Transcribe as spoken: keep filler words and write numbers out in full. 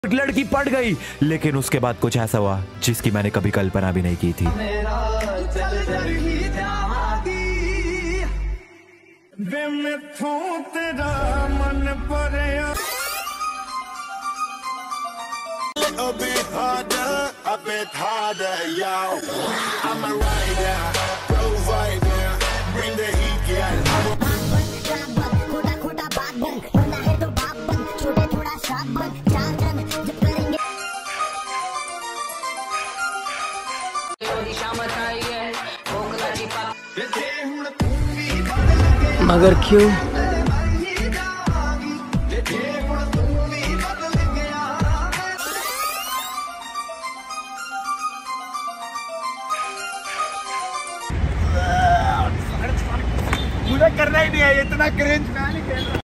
लड़की पड़ गई, लेकिन उसके बाद कुछ ऐसा हुआ जिसकी मैंने कभी कल्पना भी नहीं की थी। मगर क्यों? मुझे करना ही नहीं है, इतना क्रिंज